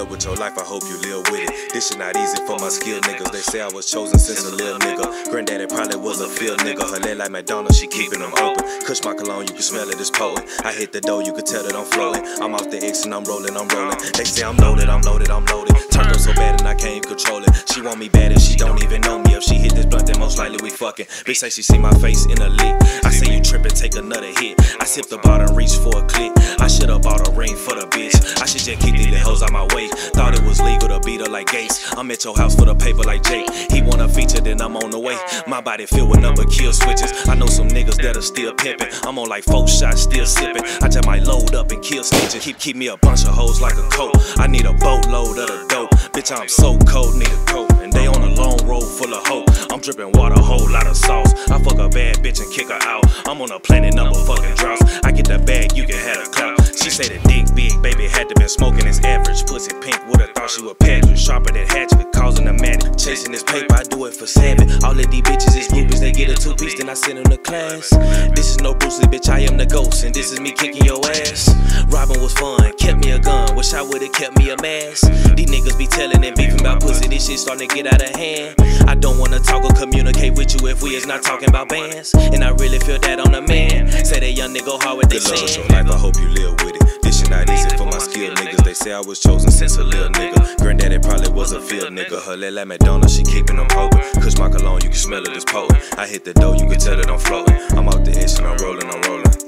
up with your life, I hope you live with it. This shit not easy for my skilled niggas. They say I was chosen since a little nigga. Granddaddy probably was a field nigga. Her leg like McDonald's, she keeping them open. Kush my cologne, you can smell it, it's potent. I hit the dough, you can tell that I'm floating. I'm off the X and I'm rolling, I'm rolling. They say I'm loaded, I'm loaded, I'm loaded. Turned up so bad and I can't even control it. She want me bad and she don't even know me. If she hit this blunt, then most likely we fucking. Bitch say she see my face in a lick. I say you trippin', take another hit. I sip the bottle and reach for a click. I should've bought a ring for the bitch. I should just keep these hoes out my way. Thought it was legal to beat her like Gates. I'm at your house for the paper like Jake. He want a feature, then I'm on the way. My body filled with number kill switches. I know some niggas that are still pimpin'. I'm on like 4 shots, still sippin'. I just might load up and kill snitches. Keep me a bunch of hoes like a coat. I need a boatload of the dope. Bitch, I'm so cold, need a coat. And they on a long road full of hope. I'm drippin' water, a whole lot of sauce. I fuck a bad bitch and kick her out. I'm on a planet number fucking droughts. I get the bag, you can have a clout. She say the dick big, baby had to been smoking his average. Pussy pink, would've thought she was Patrick. Sharper than hatchet, causing a manic. Chasing this paper, I do it for savage. All of these bitches is groupies, they get a 2-piece, then I send them to class. This is no Bruce Lee, bitch, I am the ghost, and this is me kicking your ass. Robbing was fun, kept me a gun, wish I would've kept me a mask. These niggas be telling and beefing about pussy, this shit starting to get out of hand. I don't wanna talk or communicate with you if we is not talking about bands. And I really feel that on a man. Say that young nigga go hard with they saying. Good luck with your life, I hope you live with it. This shit not easy for my skilled niggas. They say I was chosen since a little nigga. Granddaddy probably was a field nigga. Her leg like McDonald's, she keeping them open. Kush my cologne, you can smell it, it's potent. I hit the dough, you can tell that I'm floating. I'm off the edge and I'm rolling, I'm rolling.